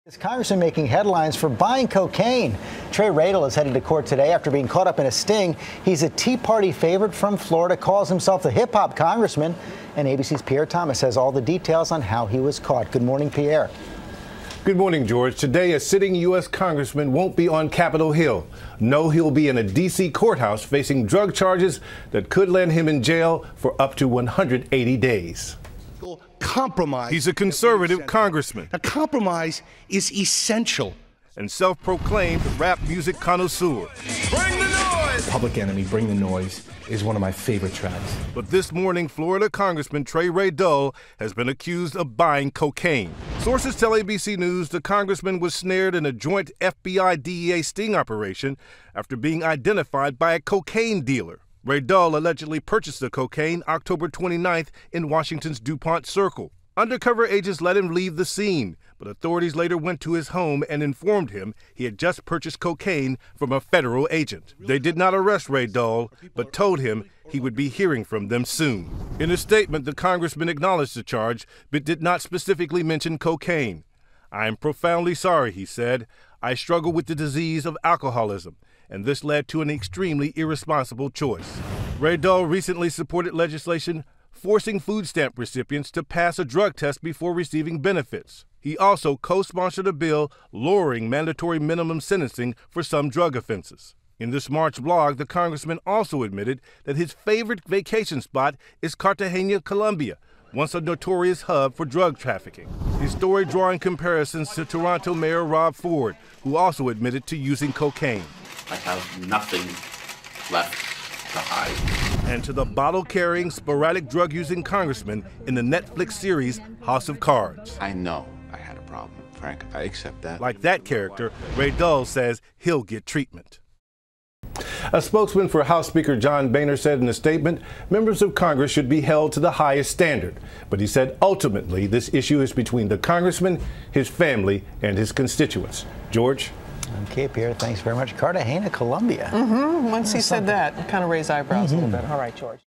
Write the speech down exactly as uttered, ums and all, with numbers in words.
This congressman making headlines for buying cocaine. Trey Radel is headed to court today after being caught up in a sting. He's a Tea Party favorite from Florida, calls himself the hip-hop congressman. And A B C's Pierre Thomas has all the details on how he was caught. Good morning, Pierre. Good morning, George. Today, a sitting U S congressman won't be on Capitol Hill. No, he'll be in a D C courthouse facing drug charges that could land him in jail for up to one hundred eighty days. Compromise. He's a conservative congressman. A compromise is essential. And self-proclaimed rap music connoisseur. Bring the noise! Public Enemy, Bring the Noise is one of my favorite tracks. But this morning, Florida Congressman Trey Radel has been accused of buying cocaine. Sources tell A B C News the congressman was snared in a joint F B I D E A sting operation after being identified by a cocaine dealer. Radel allegedly purchased the cocaine October twenty-ninth in Washington's DuPont Circle. Undercover agents let him leave the scene, but authorities later went to his home and informed him he had just purchased cocaine from a federal agent. They did not arrest Radel, but told him he would be hearing from them soon. In a statement, the congressman acknowledged the charge, but did not specifically mention cocaine. "I am profoundly sorry," he said. "I struggle with the disease of alcoholism, and this led to an extremely irresponsible choice." Radel recently supported legislation forcing food stamp recipients to pass a drug test before receiving benefits. He also co-sponsored a bill lowering mandatory minimum sentencing for some drug offenses. In this March blog, the congressman also admitted that his favorite vacation spot is Cartagena, Colombia, once a notorious hub for drug trafficking. His story drawing comparisons to Toronto Mayor Rob Ford, who also admitted to using cocaine. I have nothing left to hide. And to the bottle-carrying, sporadic drug-using congressman in the Netflix series House of Cards. I know I had a problem, Frank. I accept that. Like that character, Radel says he'll get treatment. A spokesman for House Speaker John Boehner said in a statement, members of Congress should be held to the highest standard. But he said ultimately this issue is between the congressman, his family, and his constituents. George? Okay, Pierre, thanks very much. Cartagena, Colombia. Mm-hmm. Once he said that, it kind of raised eyebrows mm-hmm. a little bit. All right, George.